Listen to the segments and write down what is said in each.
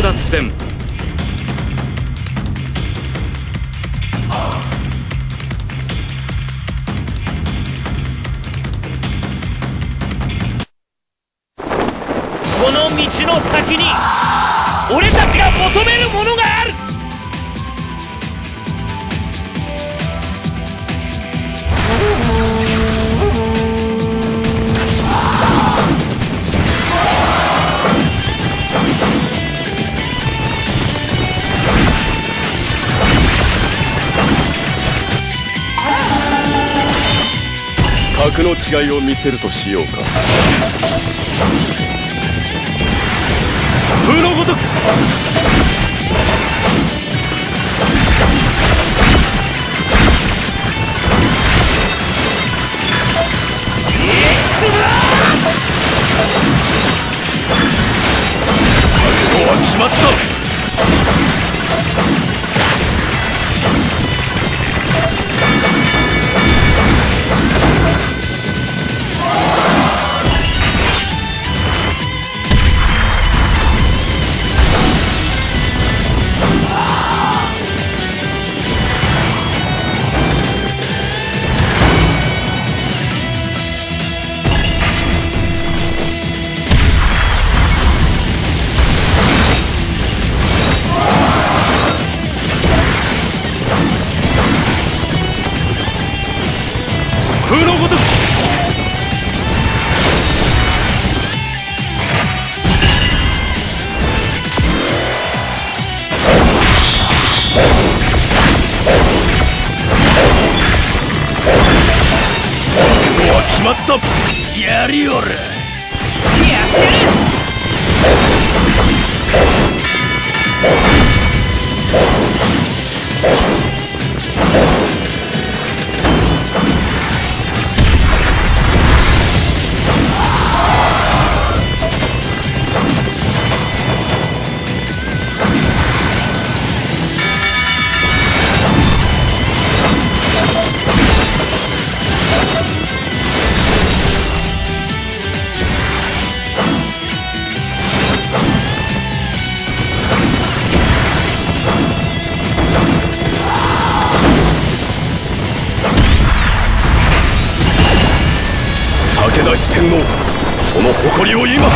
奪戦。この道の先に俺たちが求めるものがある。 格の違いを見せるとしようか。風のごとく。覚悟は決まった。風のごとく。覚悟は決まった。やりおる。やってる。武田四天王、その誇りを今。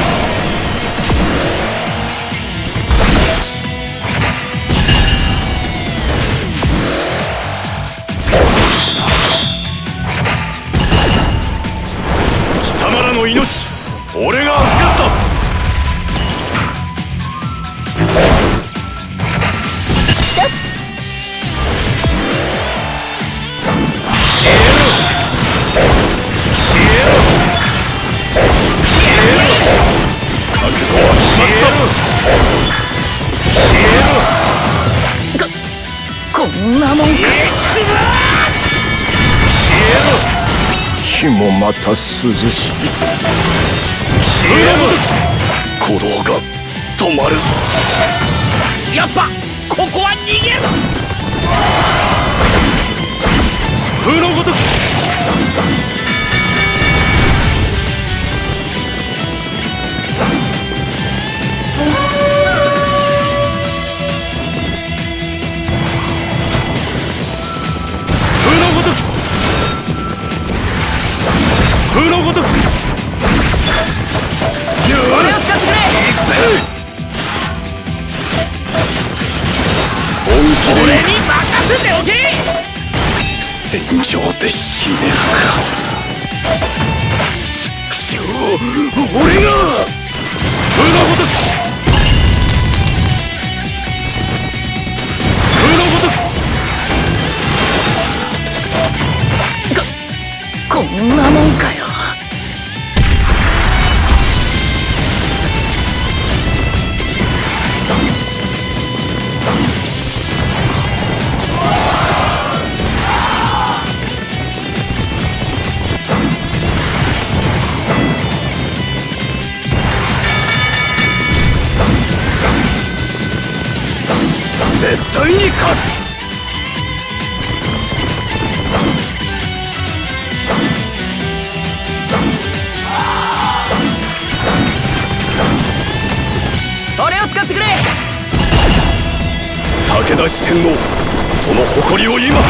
貴様らの命、俺が預かった。 こんなもんか。 火もまた涼しい。鼓動が止まる。 やっぱここは逃げる。 疾風のごとく。風のごとく。 俺を使ってくれ。 行くぜ。本気で俺に任せておけ。 戦場で死ねるか。畜生、俺が。風のごとく。風のごとく。 こんなもんかよ。 絶対に勝つ。 俺を使ってくれ。 田四天王その誇りを今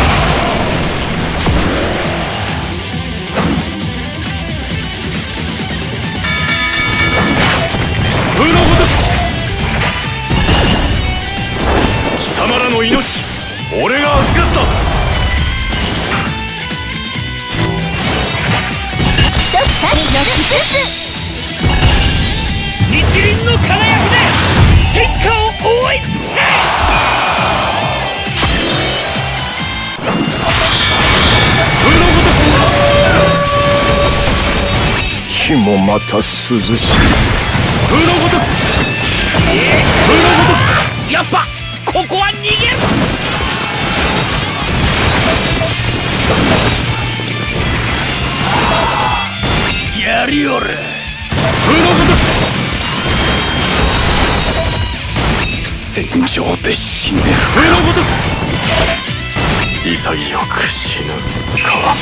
疾風のごとく貴様らの命俺が預かった日輪の輝きで天下を覆い尽くせ。 火もまた涼しい。風のごとくやっぱここは逃げる。やりおる。 風のごとく戦場で死ねる。風のごとく潔く死ぬか。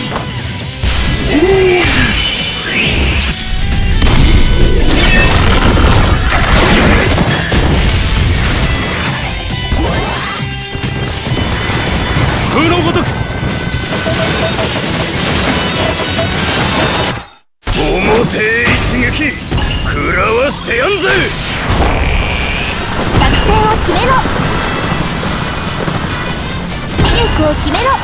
風のごとく表へ一撃食らわしてやんぜ。 作戦を決めろ。威力を決めろ。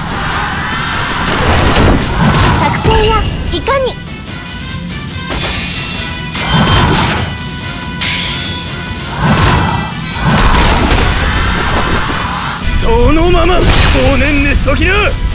作戦やいかに。 そのままごねんねしときな。